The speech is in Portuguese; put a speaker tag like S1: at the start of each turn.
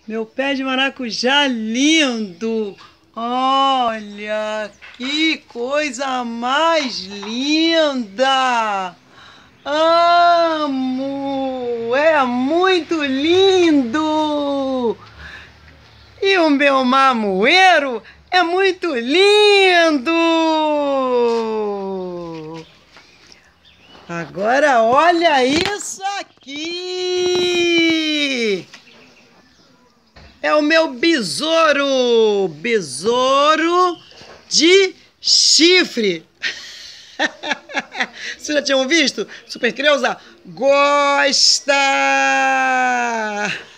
S1: Meu pé de maracujá lindo! Olha, que coisa mais linda! Amo! É muito lindo! E o meu mamoeiro é muito lindo! Agora olha isso aqui! É o meu besouro! Besouro de chifre! Vocês já tinham visto? Super Creuza gosta!